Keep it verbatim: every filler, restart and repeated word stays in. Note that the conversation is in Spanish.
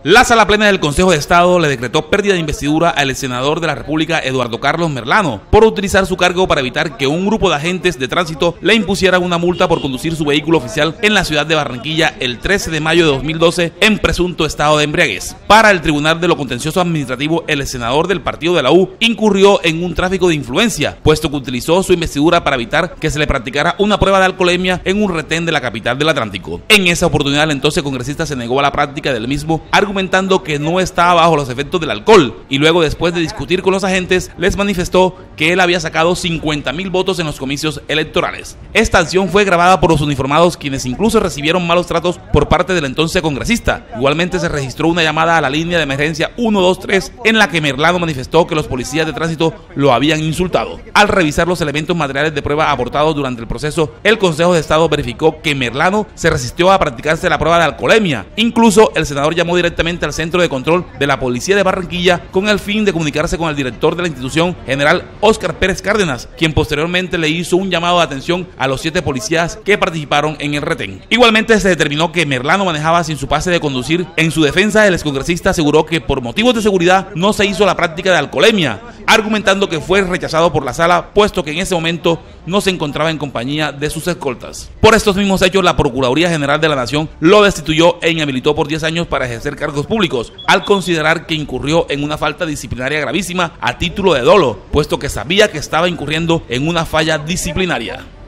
La Sala Plena del Consejo de Estado le decretó pérdida de investidura al senador de la República, Eduardo Carlos Merlano, por utilizar su cargo para evitar que un grupo de agentes de tránsito le impusiera una multa por conducir su vehículo oficial en la ciudad de Barranquilla el trece de mayo de dos mil doce en presunto estado de embriaguez. Para el Tribunal de lo Contencioso Administrativo, el senador del partido de la U incurrió en un tráfico de influencia, puesto que utilizó su investidura para evitar que se le practicara una prueba de alcoholemia en un retén de la capital del Atlántico. En esa oportunidad, el entonces congresista se negó a la práctica del mismo, argumentando que no estaba bajo los efectos del alcohol, y luego, después de discutir con los agentes, les manifestó que él había sacado cincuenta mil votos en los comicios electorales. Esta acción fue grabada por los uniformados, quienes incluso recibieron malos tratos por parte del entonces congresista. Igualmente se registró una llamada a la línea de emergencia uno dos tres en la que Merlano manifestó que los policías de tránsito lo habían insultado. Al revisar los elementos materiales de prueba aportados durante el proceso, el Consejo de Estado verificó que Merlano se resistió a practicarse la prueba de alcoholemia. Incluso el senador llamó directamente al Centro de Control de la Policía de Barranquilla con el fin de comunicarse con el director de la institución, general Óscar Pérez Cárdenas, quien posteriormente le hizo un llamado de atención a los siete policías que participaron en el retén. Igualmente se determinó que Merlano manejaba sin su pase de conducir. En su defensa, el excongresista aseguró que por motivos de seguridad no se hizo la práctica de alcoholemia, argumentando que fue rechazado por la sala, puesto que en ese momento no se encontraba en compañía de sus escoltas. Por estos mismos hechos, la Procuraduría General de la Nación lo destituyó e inhabilitó por diez años para ejercer cargos públicos, al considerar que incurrió en una falta disciplinaria gravísima a título de dolo, puesto que sabía que estaba incurriendo en una falla disciplinaria.